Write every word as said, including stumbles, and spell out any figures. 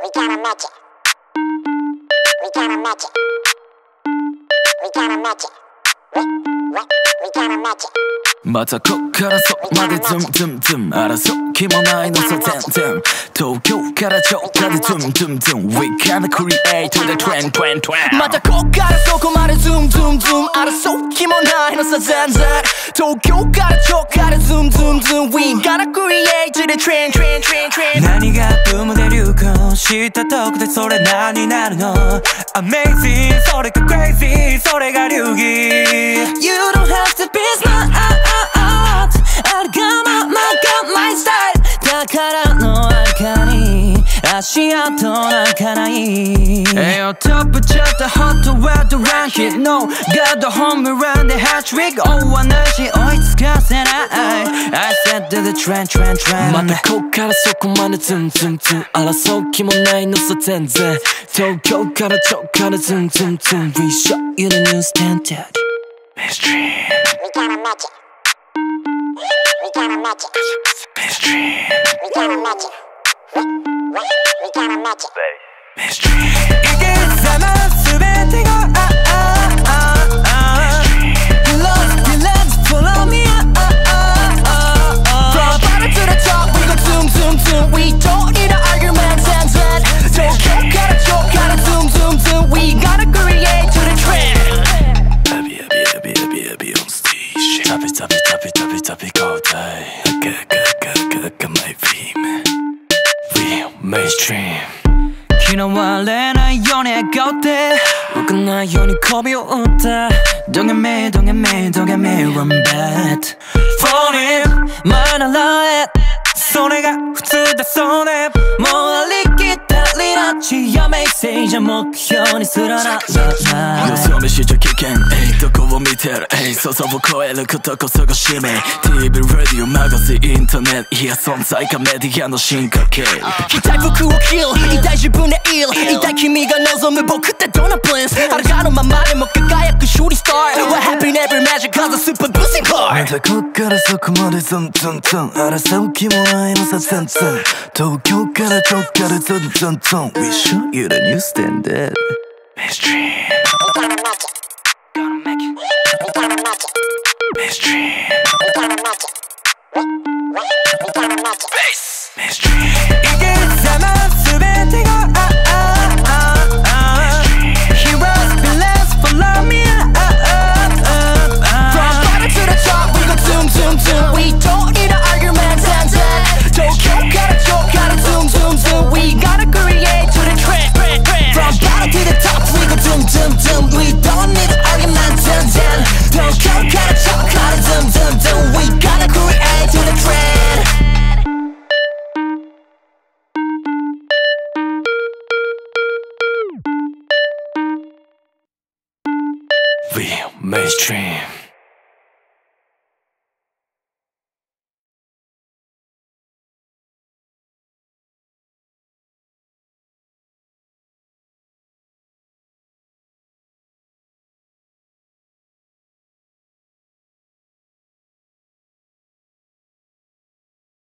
We gotta match it. We gotta match it. We gotta match it. We, we, we gotta match it. またこっからそこまでズンズンズン争う気もないのさ全然東京から直下でズンズンズン We gotta create the trend trend trend またこっからそこまでズンズンズン争う気もないのさ全然東京から直下でズンズンズン We gotta create the trend trend trend trend 何がブームで流行したとこでそれ何になるの Amazing それが crazy それが流儀 You don't have to be smart I got my, my, got my style だからの中に足跡なんかない Hey yo top ちゃったホットワードランヒット No ガードホームランでハットトリック Oh 話追いつかせない I said to the trend trend trend またこっからそこまでズンズンズン争う気もないのさ全然東京から直下でズンズンズン We show you the new standard Mainstream We gotta match it. We gotta match it. Mainstream We gotta match it. We, we, we gotta match it. Mainstream いけるさま全てがああああ Love, let's follow me From bottom to the top we go zoom zoom zoom We don't need an argument and then Don't go gotta joke gotta zoom zoom zoom We gotta create to the trend Happy happy happy happy happy on stage Happy happy happy happy happy go die Ga ga ga ga ga my theme We mainstream 昨日はれないように笑顔で動かないように媚びを打った Don't get me, don't get me, don't get me run bad Falling 前ならえそれが普通だそうでもうありきたりな血やメッセージは目標にすらならないよそ見しちゃ危険どこを見てる想像を超えることこそが使命 ティーブイ、ラディオ、マガジン、インターネットいや存在かメディアの進化系痛い服を着る痛い自分でいる痛い君が望む僕ってどんなプリンス裸のままでも輝くシューティスター What happened every magic cause a super boosting car またこっからそこまでズンズンズン争う気もないのさ全然東京から直下でズンズンズン We show you the new standard Mainstream We gotta match it. Gonna make it We gotta match it. Mainstream We gotta match it. We, we, we gotta match it. Bass Mainstream いけるさま全てがああああ Heroes villains follow me From bottom to the top we go zoom zoom zoom We don't need an argument and then Don't go gotta joke gotta zoom zoom zoom We gotta create to the trend From bottom to the top we go zoom zoom zoom We don't need an argument and then Don't go gotta joke gotta zoom zoom zoom We gotta create to the trend We mainstream